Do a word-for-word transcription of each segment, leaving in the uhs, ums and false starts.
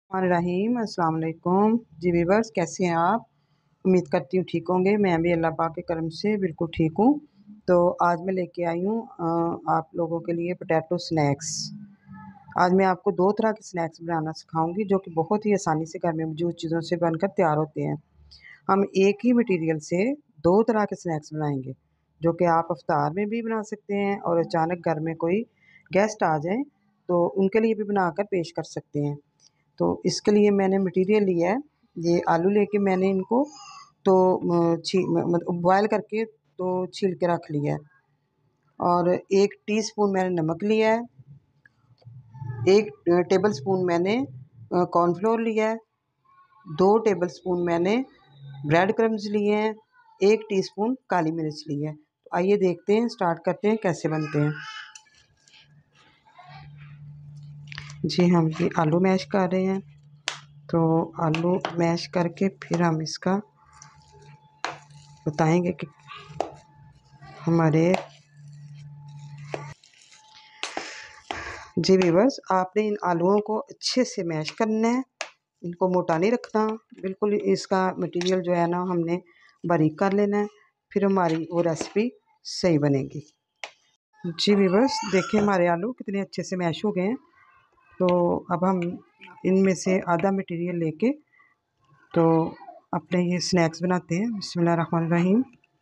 रहीम अस्सलाम वालेकुम जी वीवर्स, कैसे हैं आप? उम्मीद करती हूँ ठीक होंगे। मैं भी अल्लाह पाक के करम से बिल्कुल ठीक हूँ। तो आज मैं लेके आई हूँ आप लोगों के लिए पोटैटो स्नैक्स। आज मैं आपको दो तरह के स्नैक्स बनाना सिखाऊंगी जो कि बहुत ही आसानी से घर में मौजूद चीज़ों से बनकर तैयार होते हैं। हम एक ही मटेरियल से दो तरह के स्नैक्स बनाएंगे जो कि आप इफ्तार में भी बना सकते हैं और अचानक घर में कोई गेस्ट आ जाए तो उनके लिए भी बनाकर पेश कर सकते हैं। तो इसके लिए मैंने मटेरियल लिया है, ये आलू लेके मैंने इनको तो छी मतलब बॉयल करके तो छील के रख लिया है। और एक टीस्पून मैंने नमक लिया है, एक टेबल स्पून मैंने कॉर्नफ्लोर लिया है, दो टेबल स्पून मैंने ब्रेड क्रम्स लिए हैं, एक टीस्पून काली मिर्च ली है। तो आइए देखते हैं, स्टार्ट करते हैं कैसे बनते हैं। जी हम ये आलू मैश कर रहे हैं, तो आलू मैश करके फिर हम इसका बताएंगे कि हमारे जी व्यूअर्स, आपने इन आलूओं को अच्छे से मैश करना है, इनको मोटा नहीं रखना, बिल्कुल इसका मटेरियल जो है ना हमने बारीक कर लेना है, फिर हमारी वो रेसिपी सही बनेगी। जी व्यूअर्स, देखिए हमारे आलू कितने अच्छे से मैश हो गए हैं। तो अब हम इनमें से आधा मटेरियल लेके तो अपने ये स्नैक्स बनाते हैं। बिस्मिल्लाहिर्रहमानिर्रहीम।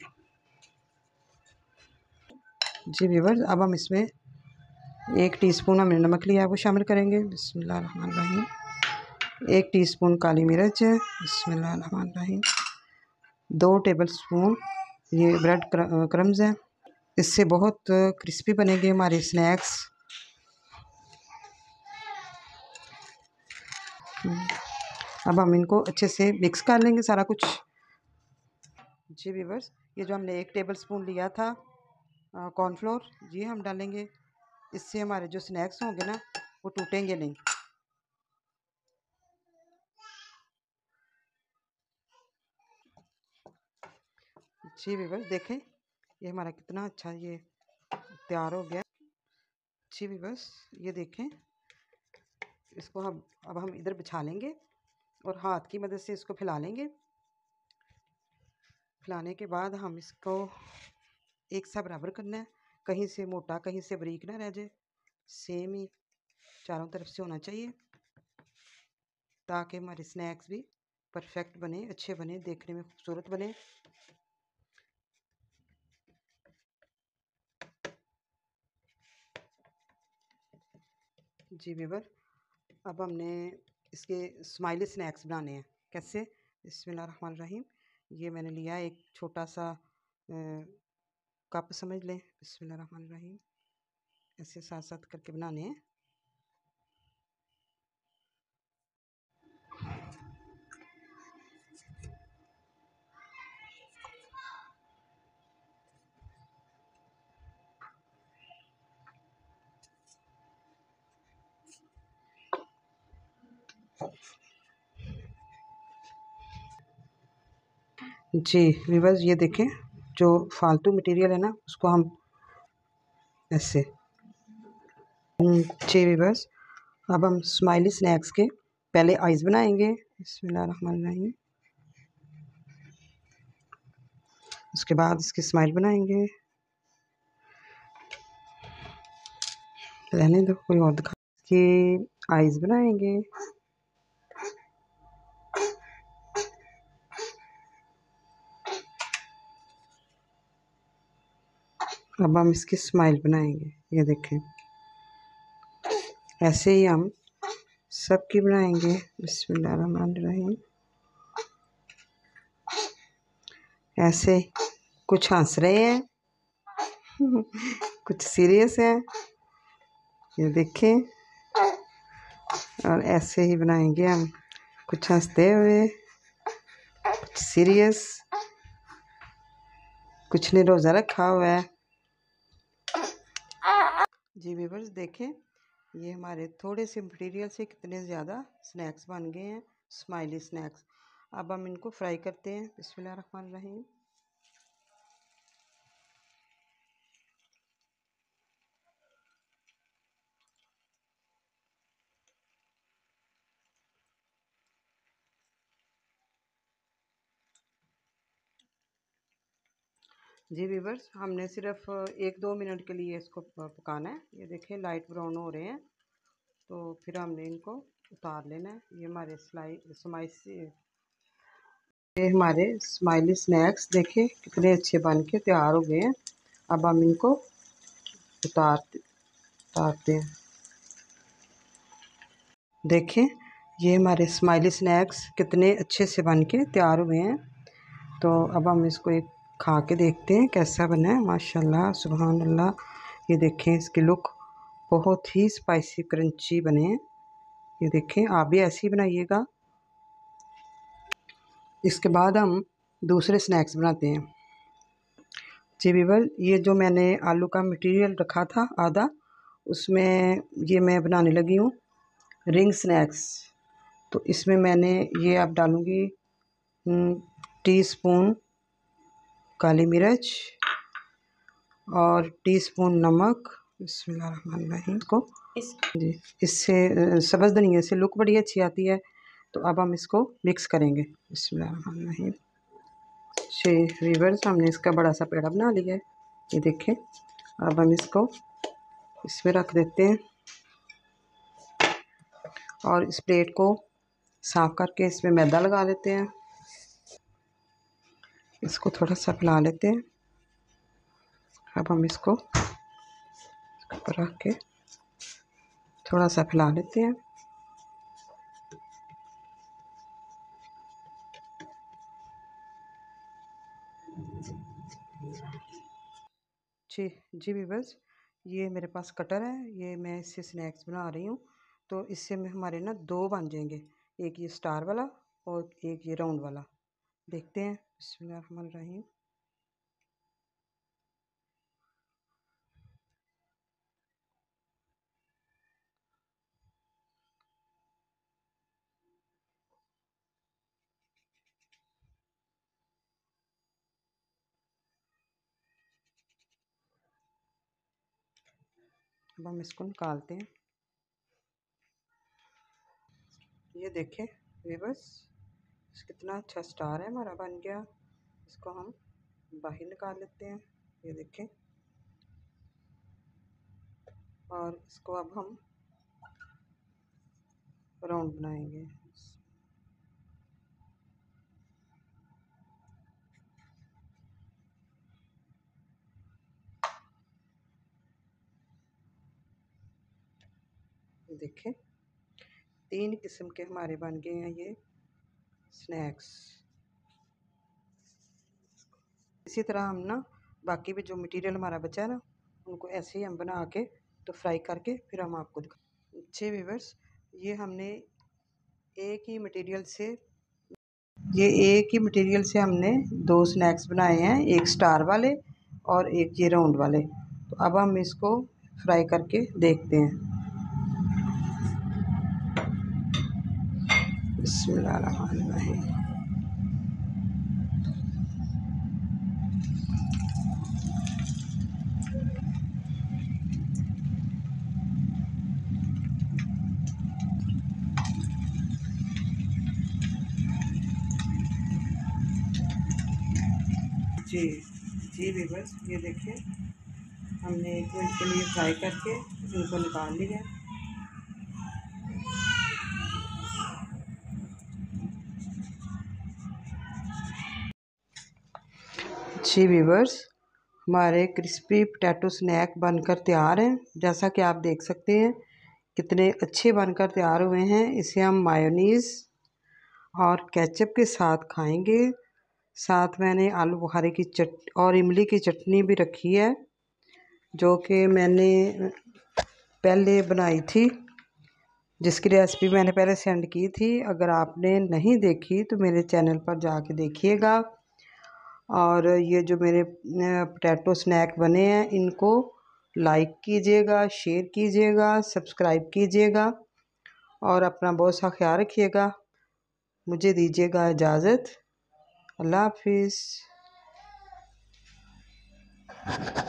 जी व्यूअर्स, अब हम इसमें एक टीस्पून हमने नमक लिया है वो शामिल करेंगे। बिस्मिल्लाहिर्रहमानिर्रहीम। एक टीस्पून काली मिर्च है। बिस्मिल्लाहिर्रहमानिर्रहीम। दो टेबलस्पून ये ब्रेड क्रम्स हैं, इससे बहुत क्रिस्पी बनेंगे हमारे स्नैक्स। अब हम इनको अच्छे से मिक्स कर लेंगे सारा कुछ। जी व्यूअर्स, ये जो हमने एक टेबलस्पून लिया था कॉर्नफ्लोर, ये हम डालेंगे। इससे हमारे जो स्नैक्स होंगे ना वो टूटेंगे नहीं। जी व्यूअर्स, देखें ये हमारा कितना अच्छा ये तैयार हो गया। जी व्यूअर्स, ये देखें, इसको हम अब हम इधर बिछा लेंगे और हाथ की मदद से इसको फैला लेंगे। फैलाने के बाद हम इसको एक सा बराबर करना है, कहीं से मोटा कहीं से बारीक ना रह जाए, सेम ही चारों तरफ से होना चाहिए ताकि हमारे स्नैक्स भी परफेक्ट बने, अच्छे बने, देखने में खूबसूरत बने। जी व्यूअर, अब हमने इसके स्माइली स्नैक्स बनाने हैं। कैसे? बिस्मिल्लाहिर्रहमानिर्रहीम। ये मैंने लिया एक छोटा सा कप समझ लें। बिस्मिल्लाहिर्रहमानिर्रहीम। ऐसे साथ साथ करके बनाने हैं। जी व्यूअर्स, ये देखें, जो फालतू मटेरियल है ना उसको हम ऐसे। जी व्यूअर्स, अब हम स्माइली स्नैक्स के पहले आइज़ बनाएंगे। बिस्मिल्लाहिर्रहमानिर्रहीम। उसके बाद इसकी स्माइल बनाएंगे। रहने दो, कोई और दिखा। कि आइज़ बनाएंगे। अब हम इसकी स्माइल बनाएंगे। ये देखें, ऐसे ही हम सबकी बनाएंगे। बिस्मिल्लाहिर्रहमानिर्रहीम। ऐसे कुछ हंस रहे हैं कुछ सीरियस हैं, ये देखें। और ऐसे ही बनाएंगे हम, कुछ हंसते हुए, कुछ सीरियस, कुछ ने रोज़ा रखा हुआ है। जी व्यूअर्स, देखें ये हमारे थोड़े से मटेरियल से कितने ज़्यादा स्नैक्स बन गए हैं, स्माइली स्नैक्स। अब हम इनको फ्राई करते हैं। बिस्मिल्लाहिर्रहमानिर्रहीम। जी व्यूअर्स, हमने सिर्फ एक दो मिनट के लिए इसको पकाना है। ये देखिए लाइट ब्राउन हो रहे हैं, तो फिर हमने इनको उतार लेना है। ये हमारे स्लाई स्माइस ये हमारे स्माइली स्नैक्स देखिए कितने अच्छे बन के तैयार हो गए हैं। अब हम इनको उतार उतारते हैं। देखें ये हमारे स्माइली स्नैक्स कितने अच्छे से बन के तैयार हुए हैं। तो अब हम इसको एक खा के देखते हैं कैसा बना है। माशाल्लाह सुभान अल्लाह, ये देखें इसकी लुक बहुत ही स्पाइसी क्रंची बने हैं। ये देखें, आप भी ऐसे ही बनाइएगा। इसके बाद हम दूसरे स्नैक्स बनाते हैं। जी वीवर, ये जो मैंने आलू का मटेरियल रखा था आधा, उसमें ये मैं बनाने लगी हूँ रिंग स्नैक्स। तो इसमें मैंने ये अब डालूँगी टीस्पून काली मिर्च और टीस्पून नमक। बिस्मिल्लाहिर्रहमानिर्रहीम। इसको इस जी इससे सब्ज़ धनिया से लुक बड़ी अच्छी आती है। तो अब हम इसको मिक्स करेंगे। बिस्मिल्लाहिर्रहमानिर्रहीम। छः वीवर्स, हमने इसका बड़ा सा पेड़ा बना लिया है। ये देखें, अब हम इसको इसमें रख देते हैं और इस प्लेट को साफ़ करके इसमें मैदा लगा लेते हैं। इसको थोड़ा सा फैला लेते हैं। अब हम इसको ऊपर रख के थोड़ा सा फैला लेते हैं। जी जी व्यूअर्स, ये मेरे पास कटर है, ये मैं इससे स्नैक्स बना रही हूँ। तो इससे में हमारे ना दो बन जाएंगे, एक ये स्टार वाला और एक ये राउंड वाला। देखते हैं। बिस्मिल्लाहिर्रहमानिर्रहीम। अब हम इसको निकालते हैं। ये देखें व्यूअर्स, कितना अच्छा स्टार है हमारा बन गया। इसको हम बाहर निकाल लेते हैं। ये देखें, और इसको अब हम राउंड बनाएंगे। देखें, तीन किस्म के हमारे बन गए हैं ये स्नैक्स। इसी तरह हम ना बाकी भी जो मटेरियल हमारा बचा है ना, उनको ऐसे ही हम बना के तो फ्राई करके फिर हम आपको दिखा। अच्छे व्यूअर्स, ये हमने एक ही मटेरियल से ये एक ही मटेरियल से हमने दो स्नैक्स बनाए हैं, एक स्टार वाले और एक ये राउंड वाले। तो अब हम इसको फ्राई करके देखते हैं। बिस्मिल्लाहिर्रहमानिर्रहीम। जी जी व्यूअर्स, ये देखिए हमने एक मिनट के लिए फ्राई करके इनको निकाल लिया। जी व्यूअर्स, हमारे क्रिस्पी पोटैटो स्नैक बनकर तैयार हैं। जैसा कि आप देख सकते हैं कितने अच्छे बनकर तैयार हुए हैं। इसे हम मायोनीज़ और केचप के साथ खाएंगे। साथ मैंने आलू बुखारे की चट और इमली की चटनी भी रखी है, जो कि मैंने पहले बनाई थी, जिसकी रेसिपी मैंने पहले सेंड की थी। अगर आपने नहीं देखी तो मेरे चैनल पर जाके देखिएगा। और ये जो मेरे पोटैटो स्नैक बने हैं, इनको लाइक कीजिएगा, शेयर कीजिएगा, सब्सक्राइब कीजिएगा और अपना बहुत सा ख्याल रखिएगा। मुझे दीजिएगा इजाज़त। अल्लाह हाफिज़।